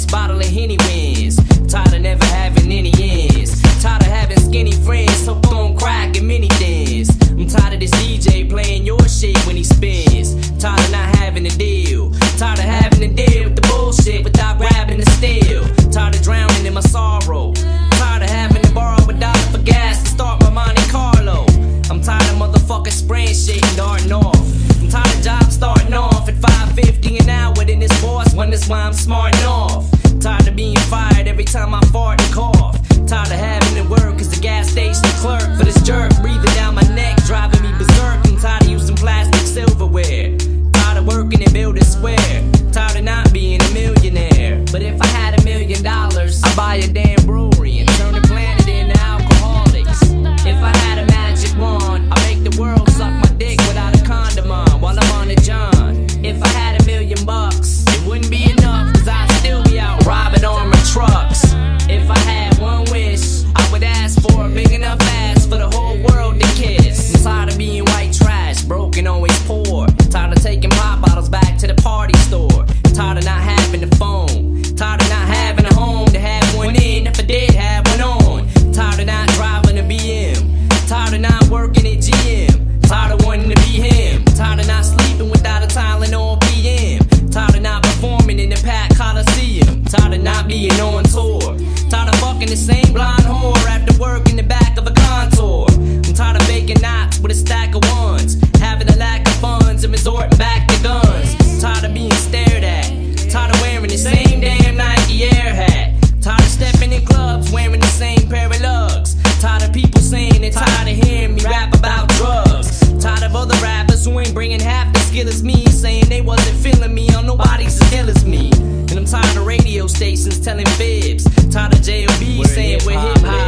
this bottle of Henny wins. Tired of never having any ends. Tired of having skinny friends hooked on crack and mini thins. I'm tired of this DJ playing your shit when he spins. Tired of not having a deal. Tired of having to deal with the bullshit without grabbing the steel. Tired of drowning in my sorrow. Tired of having to borrow $1 for gas to start my Monte Carlo. I'm tired of motherfuckers spraying shit and darting off. I'm tired of jobs starting off at $5.50 an hour. Then this boss wonders why I'm smarting off. Tired of being fired every time I fart and cough. Tired of having to work as a gas station clerk for this jerk breathing down my neck, driving me berserk. I'm tired of using plastic silverware. Tired of working and building square. Tired of not being a millionaire. But if I had $1 million, I'd buy a damn brewery and turn the planet into alcoholics. If I had a magic wand, I'd make the world suck my dick without a condom on while I'm on the John. If I had $1 million, it wouldn't be enough, cause I'd still be out robbing armored trucks. If I had one wish, I would ask for a big enough ass for the whole world to kiss. I'm tired of being white trash, broke and always poor. Tired of taking pop bottles back to the party store. Tired of not having a phone. Tired of not having a home to have one in if I did have one on. Tired of not driving a BM. Tired of not working at GM. Tired of wanting to be him. Tired of not sleeping without a Tylenol PM. Tired of not performing in the Pack Coliseum. Tired of not being on tour. Tired of fucking the same blonde whore after work in the back of a Contour. I'm tired of baking knots with a stack of ones, having a lack of funds and resorting back to guns. Tired of being stared at. Tired of wearing the same damn Nike Air hat. Tired of stepping in clubs wearing the same pair of lugs. Tired of people saying they're tired of hearing me rap about drugs. Tired of other rappers who ain't bringing half the skill as me, saying they wasn't feeling me on nobody's as ill as me. And I'm tired of radio stations telling fibs. Tired of J.O.B. saying we're hip hop.